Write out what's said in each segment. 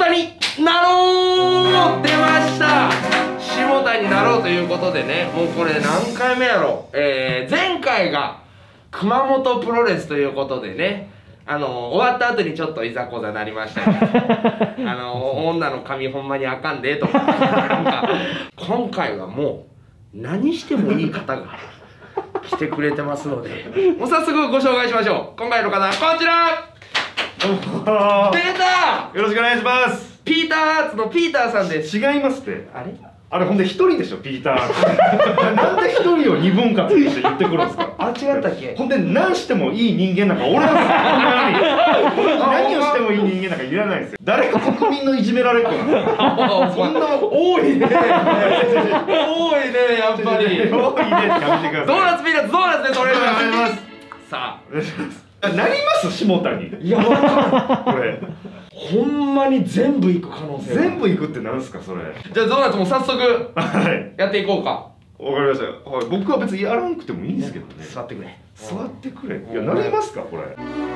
田になろう。出ました。下田になろうということでね、もうこれ何回目やろ。前回が熊本プロレスということでね、終わった後にちょっといざこざなりましたけど女の髪ほんまにあかんでとかなんか今回はもう何してもいい方が来てくれてますので、もう早速ご紹介しましょう。今回の方はこちら。出た。 よろしくお願いします。 ピーターアーツのピーターさんです。 違いますって。 あれほんで一人でしょ、ピーター。なんで一人を二分割って言ってくるんですか。 あ、違ったっけ。 ほんで何してもいい人間なんか俺なんですよ。何をしてもいい人間なんかいらないですよ。誰が国民のいじめられっ子なんですか。そんな多いね。多いね、やっぱり。 多いねってやめてください。 ドーナツピーナッツドーナツで取れる。さあ、 お願いします。なります下田に。 いや、わかこれほんまに全部いく可能性。 全部いくってなんですかそれ。 じゃあドーナツも早速はいやっていこうか。 わかりました。はい、僕は別にやらなくてもいいんですけどね。 座ってくれ。 座ってくれ。いや、なりますかこれ。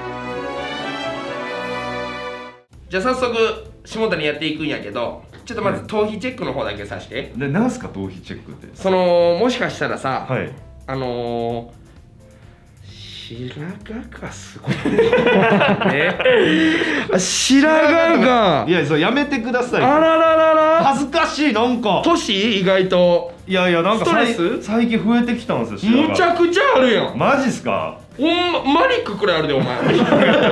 じゃあ早速下田にやっていくんやけど、ちょっとまず頭皮チェックの方だけさして。 なんすか頭皮チェックって。 もしかしたらさ、 はい、 白髪がすごいね。白髪が。 いや、それやめてください。 あらららら。 恥ずかしい。なんか年意外と。 いやいや、なんかストレス最近増えてきたんですよ。 むちゃくちゃあるやん。 マジっすか。 ほんまマリックくらいあるでお前。 マリ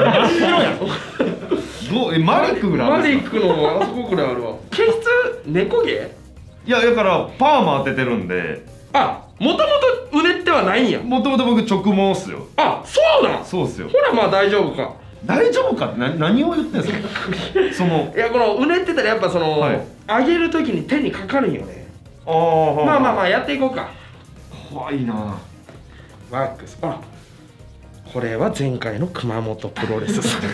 ックぐらい。 マリックのあそこくらいあるわ。毛質猫毛。 いや、だからパーマ当ててるんで。 あ、もともとうねってはないんや。 もともと僕直毛っすよ。 あ、そうなん。 そうっすよ。 ほら、まあ大丈夫か。 大丈夫かって何を言ってんすか。 いや、このうねってたらやっぱはい、 上げるときに手にかかるんよね。 ああ、 まあまあまあやっていこうか。 怖いな。 ワックス。あ、これは前回の熊本プロレスさん。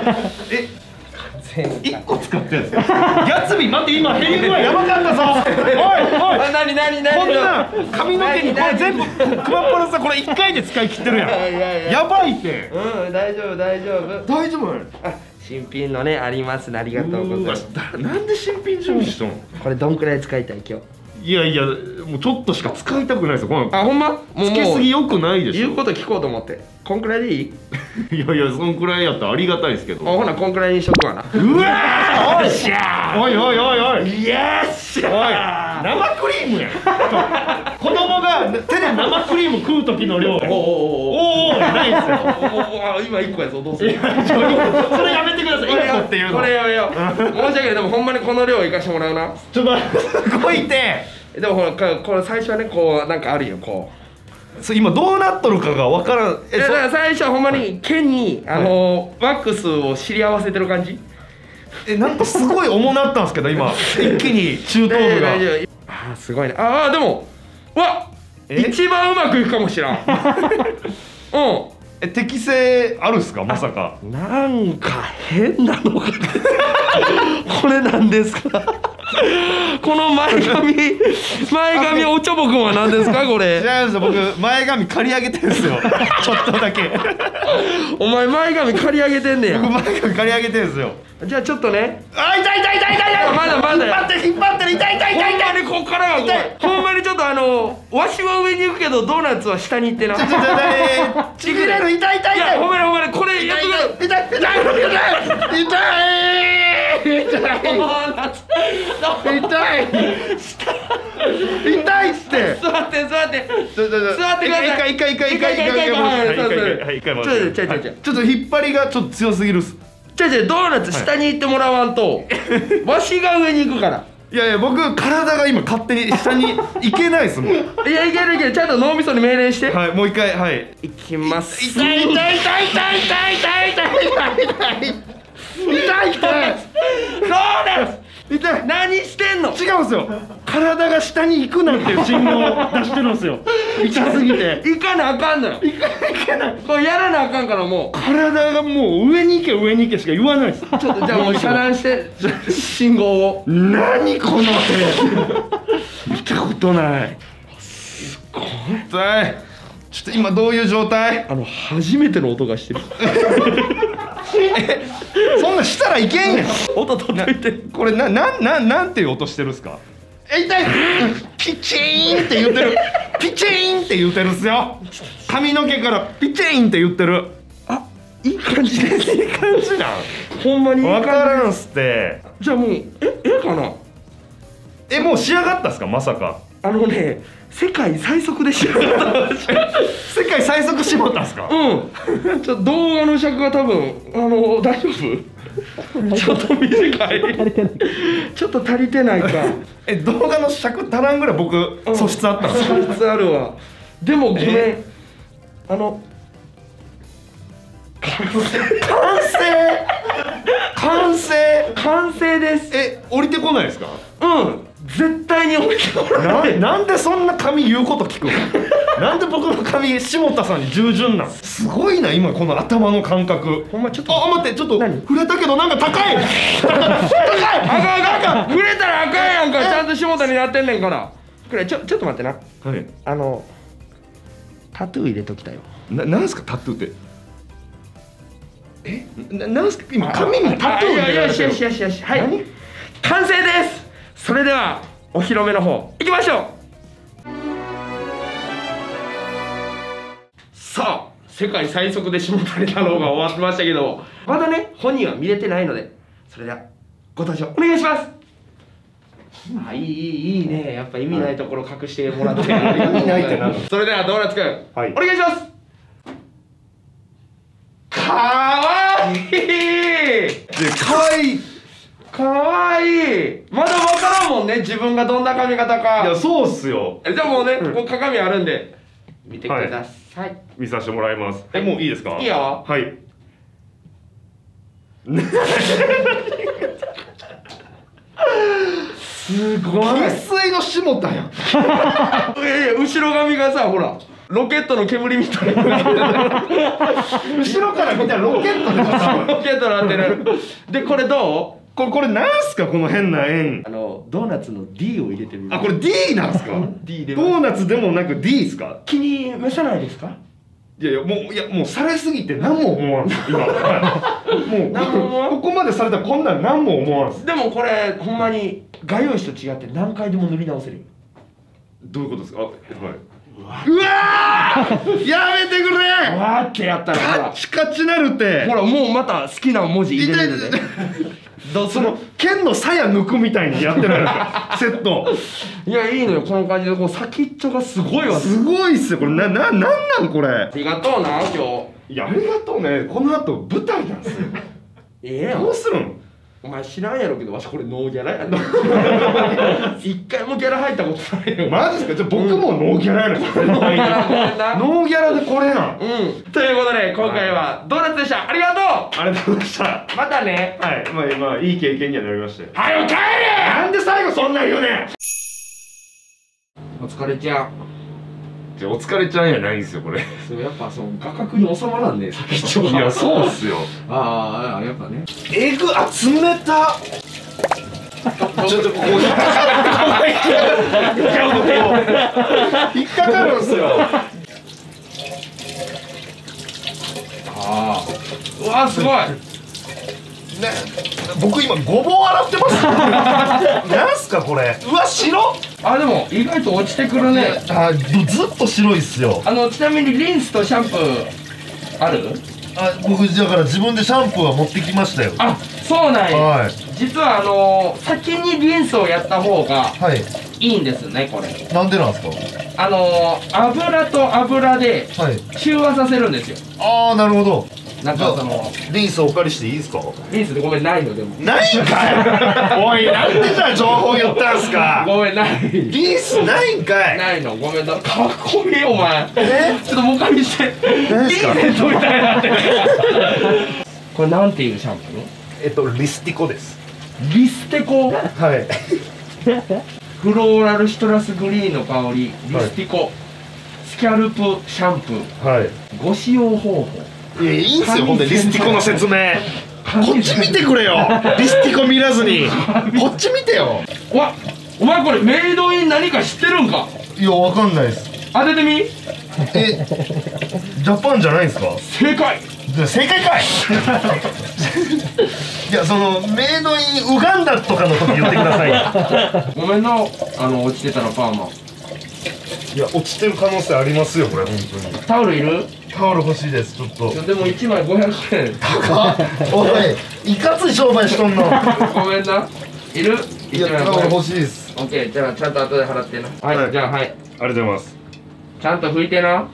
1個使ってるんですよ。ギャツビー、待って、今減り具合やばかったぞ。おいおい、 何こんな髪の毛にこれ全部熊プロさんこれ1回で使い切ってるやん。やばいって。 うん、大丈夫大丈夫大丈夫。 あ、新品のねありますね。ありがとうございます。 なんで新品準備しとん。 これどんくらい使いたい今日。 いやいや、もうちょっとしか使いたくないですよ。このあ、ほんま。もうつけすぎよくないでしょ。 言うこと聞こうと思って。こんくらいでいい。 いやいや、そんくらいやったらありがたいですけど。 ほなこんくらいにしとくわな。 うわー、 よっしゃー。 おいおいおいおい、 イエス。 おい、生クリームやん。子供が手で生クリーム食う時の量。おおお、ないですよ。 今1個やぞ。どうする。 それやめてください。1個っていうのこれやめよう。申し訳ない。でもほんまにこの量いかしてもらうな。 ちょっとすごいって。 でもほらこれ最初はねこうなんかあるよこう。今どうなっとるかがわからん。 だから最初はほんまに剣にワックスを知り合わせてる感じ。 なんかすごい重なったんですけど今一気に中頭部が。 あ、すごいね。ああ、でもわ一番うまくいくかもしらん。うん。 適性あるっすかまさか。 なんか変なのがこれなんですか。この前髪おちょぼくんは何ですかこれ。 違うんですよ、僕前髪刈り上げてるんですよ。ちょっとだけ。 お前前髪刈り上げてんねや。 僕前髪刈り上げてるんですよ。 じゃあちょっとね。 あ、痛い痛い痛い痛い痛い。 まだまだ引っ張ってる引っ張ってる、痛い痛い痛い痛い。 ほんまにこっからはほんまにちょっとわしは上に行くけどドーナツは下に行ってな。 ちぎれる、痛い痛い痛い。 ほんまにほんまにこれやっとく。 痛い痛い痛い痛い痛いって。 座って座って座ってください。 一回ちょっと引っ張りがちょっと強すぎるっす。 ドーナツ下に行ってもらわんとわしが上に行くから。 いやいや、僕体が今勝手に下に行けないっすもん。いや、いけるいける。ちゃんと脳みそに命令して。 はい、もう一回。はい、 いきます。 痛い痛い痛い痛い痛い痛い痛い痛い痛い痛い痛い。 ドーナツ痛い。 何してんの。 違うんですよ、体が下に行くなっていう信号を出してるんですよ。痛すぎて行かなあかんのよ。 行かない。 これやらなあかんからもう体がもう上に行け上に行けしか言わないです。 ちょっとじゃあもう遮断して信号を。 何この手。見たことない。 すごい痛い。ちょっと今どういう状態。 初めての音がしてる。 そんなんしたらいけんやん。 音届いて。 これなんていう音してるっすか。痛い。ピチーンって言ってる。ピチーンって言ってるっすよ。髪の毛からピチーンって言ってる。 あ、いい感じです。 いい感じなん。 ほんまにいい感じ。 わからんっすって。 じゃあもうえかな。 もう仕上がったっすか、まさか。 世界最速で仕上がった。 世界最速絞ったんすか。 うん。ちょっと動画の尺が多分大丈夫？ちょっと短い。ちょっと足りてないか。 動画の尺足らんぐらい僕素質あったんです素質あるわ。でもごめん。完成です。 降りてこないですか。 絶対に降りてこない。 なんでそんな髪言うこと聞くの。なんで僕の髪下田さんに従順なん。すごいな今この頭の感覚。 ほんまちょっと待って、ちょっと触れたけどなんか高い。高い。 あかん触れたらあかんやんか。ちゃんと下田になってんねんから。これちょっと待ってな。 はい。 タトゥー入れときたよ。 なんすかタトゥーって。なんすか今髪にタトゥー入れられてる。 よしはい。完成です。それではお披露目の方行きましょう。さあ、世界最速で下谷太郎が終わってましたけど、まだね本人は見れてないので、それではご登場お願いします。いいね。やっぱ意味ないところ隠してもらって、意味ないってなる。それではドーナツくん、お願いします。かわいい。かわいい。まだ分からんもんね、自分がどんな髪型か。 いやそうっすよ。 じゃあもうね、ここ鏡あるんで見てください。 見させてもらいます。もういいですか。 いいよ。 はい。 すごい。 生粋の下田やん。 後ろ髪がさ、ほらロケットの煙みたいな。 後ろから見たらロケットでしょ。 ロケットなってる。でこれどう？ これなんすかこの変な円。 ドーナツの D を入れてみる。 これ D なんすか。 D で。 ドーナツでもなく D ですか。 気に召さないですか。 いやもうされすぎて何も思わんす今。もうここまでされたらこんなん何も思わんす。 でもこれほんまに画用紙と違って何回でも塗り直せる。 どういうことですか。はい。うわーやめてくれ。 わーってやったらほらカチカチなるって。 ほらもうまた好きな文字入れれるで。 その剣の鞘抜くみたいにやってないですか。セット。 いやいいのよこの感じで、こう先っちょがすごいわ。 すごいっすよこれ。なんこれ。 ありがとうな今日。 いやありがとうね。この後舞台なんですよ。どうするん。 お前知らんやろけど、わしこれノーギャラやん。一回もギャラ入ったことないよ。 マジですか。じゃあ僕もノーギャラやねん。ノーギャラでこれなん。 ということで今回はドーナツでした。ありがとう。 ありがとうございました。 またね。 はい。まあいい経験にはなりましたよ。 はい、帰れ。 なんで最後そんなん言うねん。 お疲れちゃん。 じゃお疲れちゃんやないんですよこれ。 やっぱその画角に収まらんね、先っちょが。 いやそうっすよ。 ああやっぱね。 冷た。ちょっとここ引っかかるんすよ。 うわすごい。 ね、僕今ごぼう洗ってます。なんすかこれ。うわ白。 でも意外と落ちてくるね。 ずっと白いっすよ。 ちなみにリンスとシャンプーある？ 僕だから自分でシャンプーは持ってきましたよ。 そうなんや。 はい。 実は先にリンスをやった方がいいんですねこれ。 なんでなんですか。 油と油で中和させるんですよ。 なるほど。 なんかリンスお借りしていいですか。 リンスでごめんないのでも。 ないんかい。おいなんでじゃあ情報言ったんすか。 ごめんない。 リンスないんかい。 ないのごめんな。かっこいいお前。ちょっともう一回見せて。 何ですか。 リンスみたいなって。これなんていうシャンプー？ リスティコです。 リステコ。 はい。 フローラルシトラスグリーンの香りリスティコ、スキャルプシャンプー。はい。ご使用方法。 いやいいんすよほんでリスティコの説明。こっち見てくれよ。リスティコ見らずにこっち見てよ。 お前これメイドイン何か知ってるんか。 いやわかんないです。 当ててみ。 ジャパンじゃないんすか。 正解。 正解かいいや、そのメイドインウガンダとかの時言ってくださいよ。 ごめんな、落ちてたらパーマ。 いや、落ちてる可能性ありますよ、これ本当に。 タオルいる？ タオル欲しいです、ちょっと。 でも1枚500円。 高っ。おい、いかつい商売しとんの。 ごめんな。いる？ いや、タオル欲しいです。 オッケー、じゃあちゃんと後で払ってな。はい、じゃあはい。 ありがとうございます。 ちゃんと拭いてな。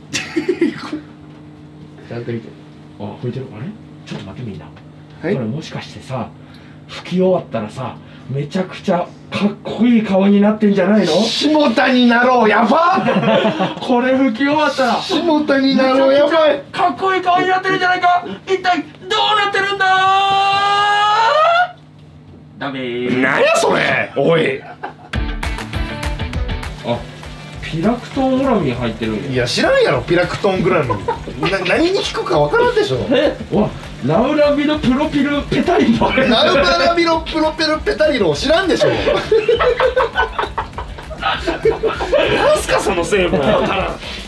ちゃんと拭いて。あ、拭いてる。あれ？ちょっと待ってみんな。これもしかしてさ、拭き終わったらさ、めちゃくちゃかっこいい顔になってんじゃないの？ 下田になろう、やばこれ拭き終わったら下田になろう、やばい。 かっこいい顔になってるんじゃないか。一体どうなってるんだ？ダメー。 なんやそれ。おい。 あ、ピラクトンオラミン入ってるんや。 いや、知らんやろ、ピラクトングラム。何に効くかわからんでしょ。 わ、ナウラビロプロピルペタリロ。 ナウバラビロプロペルペタリロ知らんでしょ。なんすかその成分。